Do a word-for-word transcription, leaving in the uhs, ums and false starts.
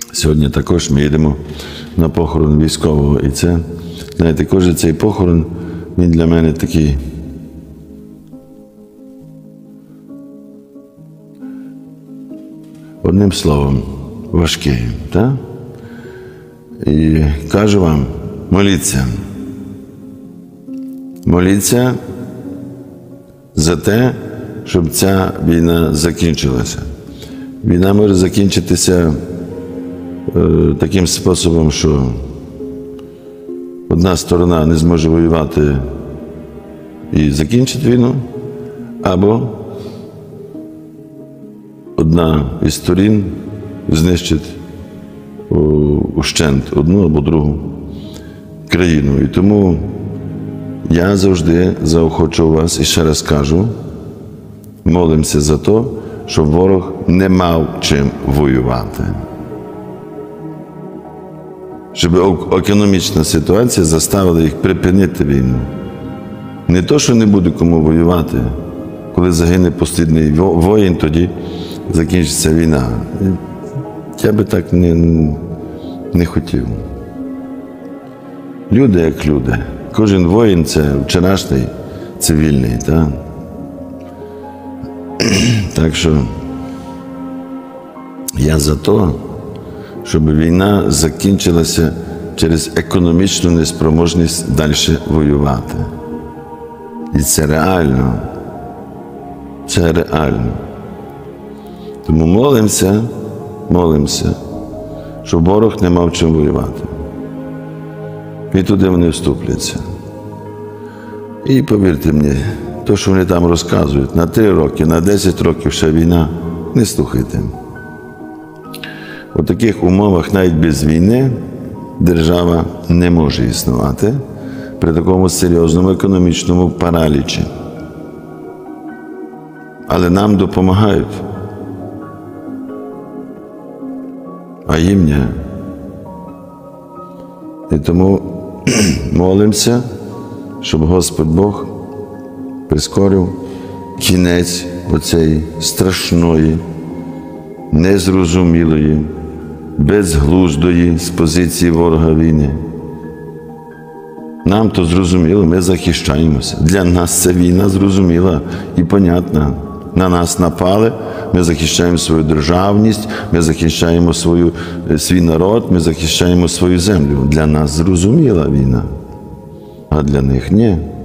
Сьогодні також ми їдемо на похорон військового. І це, знаєте, кожен цей похорон, він для мене такий. Одним словом, важкий. Так? І кажу вам, моліться. Моліться за те, щоб ця війна закінчилася. Війна може закінчитися е, таким способом, що одна сторона не зможе воювати і закінчить війну, або одна із сторін знищить ущент одну або другу країну. І тому я завжди заохочу вас, і ще раз кажу, молимося за те, щоб ворог не мав чим воювати. Щоб економічна ситуація заставила їх припинити війну. Не то, що не буде кому воювати. Коли загине послідний воїн, тоді закінчиться війна. Я би так не, не хотів. Люди як люди. Кожен воїн – це вчорашній цивільний. Так, так що я за те, щоб війна закінчилася через економічну неспроможність далі воювати. І це реально. Це реально. Тому молимося, молимося, щоб ворог не мав чим воювати. І туди вони вступляться. І повірте мені, то, що вони там розказують, на три роки, на десять років ще війна, не слухайте. У таких умовах навіть без війни держава не може існувати при такому серйозному економічному паралічі. Але нам допомагають. А їм ні. І тому молимося, щоб Господь Бог прискорив кінець оцеї страшної, незрозумілої, безглуздої з позиції ворога війни. Нам то зрозуміло, ми захищаємося. Для нас ця війна зрозуміла і понятна. На нас напали, ми захищаємо свою державність, ми захищаємо свою, свій народ, ми захищаємо свою землю. Для нас зрозуміла війна, а для них ні.